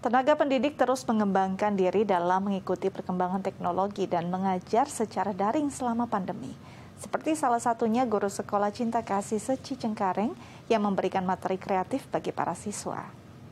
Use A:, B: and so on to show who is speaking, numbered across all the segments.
A: Tenaga pendidik terus mengembangkan diri dalam mengikuti perkembangan teknologi dan mengajar secara daring selama pandemi. Seperti salah satunya guru sekolah Cinta Kasih Secicengkareng yang memberikan materi kreatif bagi para siswa.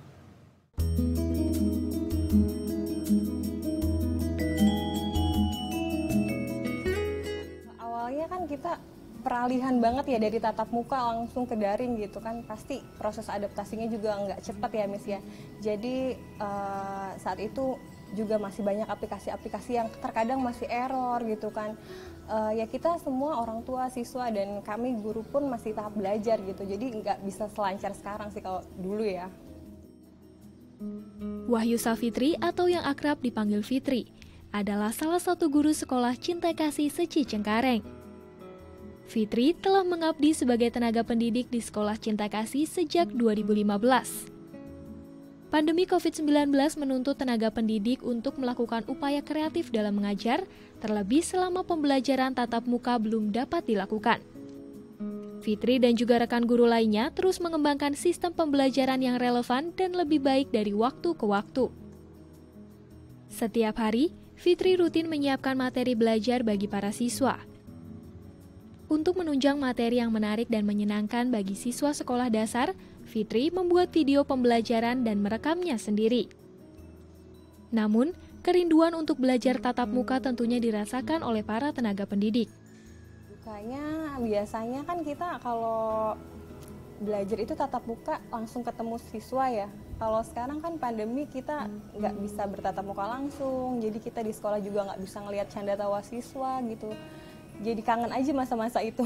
B: Awalnya kan kita peralihan banget ya dari tatap muka langsung ke daring gitu kan, pasti proses adaptasinya juga nggak cepat ya Miss ya. Jadi saat itu juga masih banyak aplikasi-aplikasi yang terkadang masih error gitu kan. Ya kita semua orang tua, siswa dan kami guru pun masih tahap belajar gitu, jadi nggak bisa selancar sekarang sih kalau dulu ya.
C: Wahyu Safitri atau yang akrab dipanggil Fitri adalah salah satu guru sekolah Cinta Kasih Secicengkareng. Fitri telah mengabdi sebagai tenaga pendidik di Sekolah Cinta Kasih sejak 2015. Pandemi COVID-19 menuntut tenaga pendidik untuk melakukan upaya kreatif dalam mengajar, terlebih selama pembelajaran tatap muka belum dapat dilakukan. Fitri dan juga rekan guru lainnya terus mengembangkan sistem pembelajaran yang relevan dan lebih baik dari waktu ke waktu. Setiap hari, Fitri rutin menyiapkan materi belajar bagi para siswa. Untuk menunjang materi yang menarik dan menyenangkan bagi siswa sekolah dasar, Fitri membuat video pembelajaran dan merekamnya sendiri. Namun, kerinduan untuk belajar tatap muka tentunya dirasakan oleh para tenaga pendidik.
B: Dukanya biasanya kan kita kalau belajar itu tatap muka langsung ketemu siswa ya. Kalau sekarang kan pandemi kita nggak bisa bertatap muka langsung, jadi kita di sekolah juga nggak bisa ngelihat canda tawa siswa gitu. Jadi kangen aja masa-masa itu.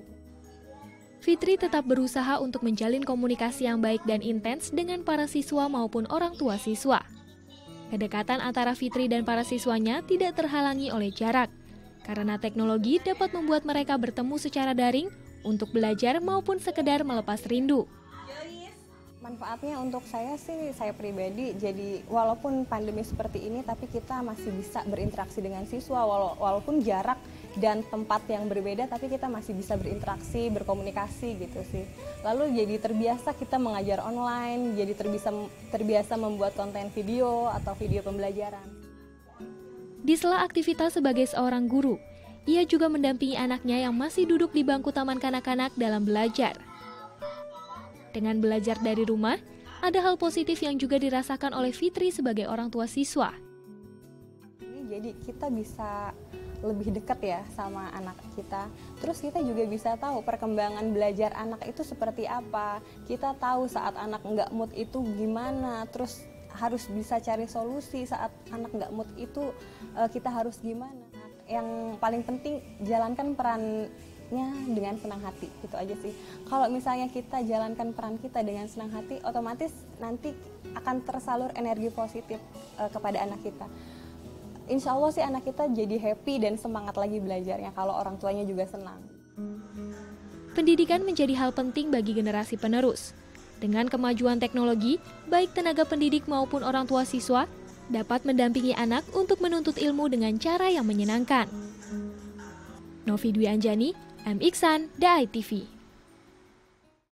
C: Fitri tetap berusaha untuk menjalin komunikasi yang baik dan intens dengan para siswa maupun orang tua siswa. Kedekatan antara Fitri dan para siswanya tidak terhalangi oleh jarak, karena teknologi dapat membuat mereka bertemu secara daring untuk belajar maupun sekedar melepas rindu.
B: Manfaatnya untuk saya sih, saya pribadi, jadi walaupun pandemi seperti ini, tapi kita masih bisa berinteraksi dengan siswa, walaupun jarak dan tempat yang berbeda, tapi kita masih bisa berinteraksi, berkomunikasi gitu sih. Lalu jadi terbiasa kita mengajar online, jadi terbiasa membuat konten video atau video pembelajaran.
C: Di sela aktivitas sebagai seorang guru, ia juga mendampingi anaknya yang masih duduk di bangku taman kanak-kanak dalam belajar. Dengan belajar dari rumah, ada hal positif yang juga dirasakan oleh Fitri sebagai orang tua siswa.
B: Jadi kita bisa lebih dekat ya sama anak kita. Terus kita juga bisa tahu perkembangan belajar anak itu seperti apa. Kita tahu saat anak nggak mood itu gimana. Terus harus bisa cari solusi saat anak nggak mood itu kita harus gimana. Yang paling penting jalankan perannya dengan senang hati, gitu aja sih. Kalau misalnya kita jalankan peran kita dengan senang hati, otomatis nanti akan tersalur energi positif kepada anak kita. Insya Allah sih anak kita jadi happy dan semangat lagi belajarnya kalau orang tuanya juga senang.
C: Pendidikan menjadi hal penting bagi generasi penerus. Dengan kemajuan teknologi, baik tenaga pendidik maupun orang tua siswa dapat mendampingi anak untuk menuntut ilmu dengan cara yang menyenangkan. Novi Dwi Anjani, M. Iksan, DAI TV.